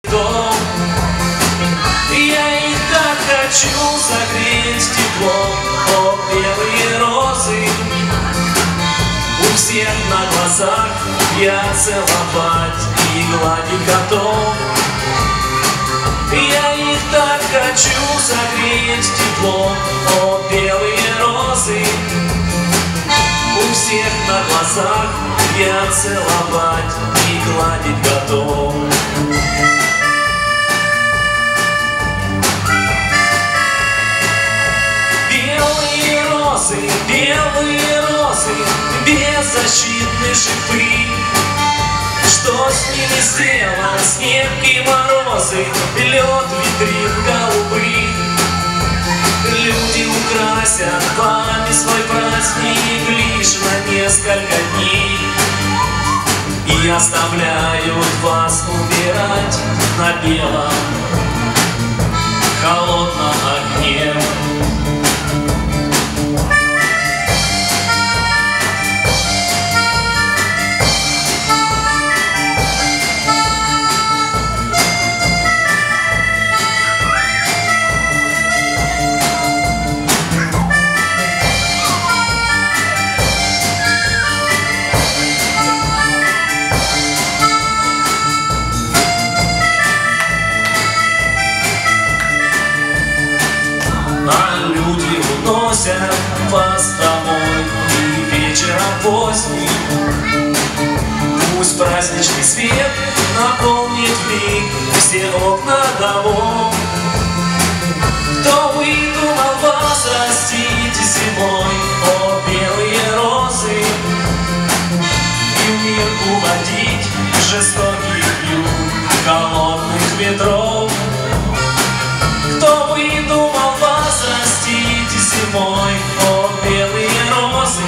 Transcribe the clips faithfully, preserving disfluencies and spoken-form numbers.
дом. Я их так хочу согреть теплом. О, белые розы, у всех на глазах я целовать и гладить готов. Я их так хочу согреть теплом. О, белые розы, у всех на глазах я целовать и гладить готов. Белые розы, белые розы, беззащитные шипы. Что с ними сделал снег и морозы, лед, витрин голубых? Люди украсят вами свой праздник лишь на несколько дней и оставляют вас умирать на белом холодном огне. Уносят вас домой и вечером поздним. Пусть праздничный свет наполнит миг все окна домов. Кто выдумал вас растить зимой, о, белые розы, и в мир уводить жестокий юг холодных ветров? Кто выдумал вас растить зимой, о, белые розы,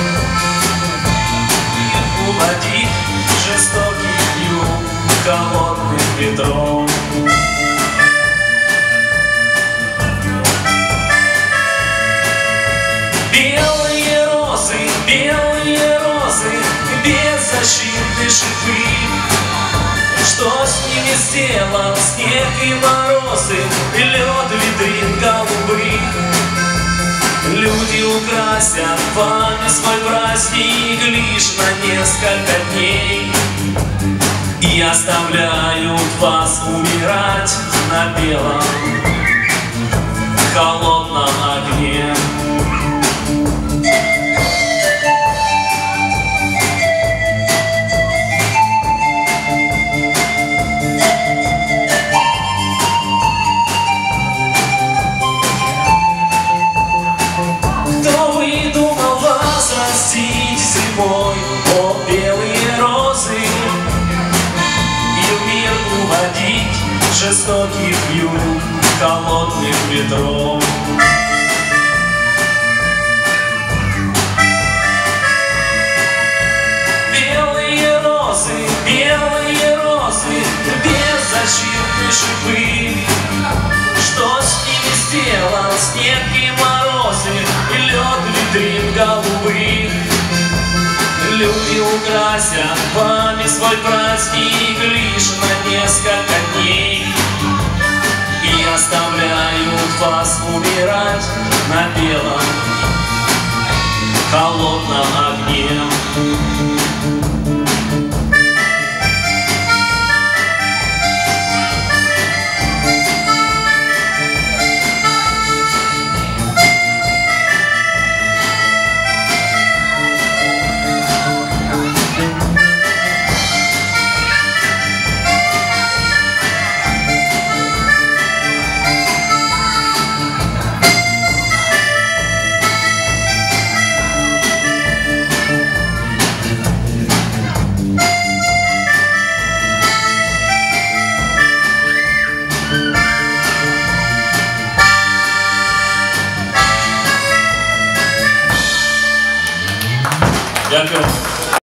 и уводить жестокий юг холодных ветров? Белые розы, белые розы, беззащитные шипы. Что с ними сделал снег и морозы, лед, витрин голубых? Люди украсят вами свой праздник лишь на несколько дней и оставляют вас умирать на белом холодном огне. Зимой, о, белые розы, и в мир уводить жестоких юг холодных ветров. Белые розы, белые розы, беззащитные шипы. Что с ними сделал снег и морозы, и лед, витрин голубых? Люди украсят вами свой праздник лишь на несколько дней и оставляют вас умирать на белом холодном огне. Дякую.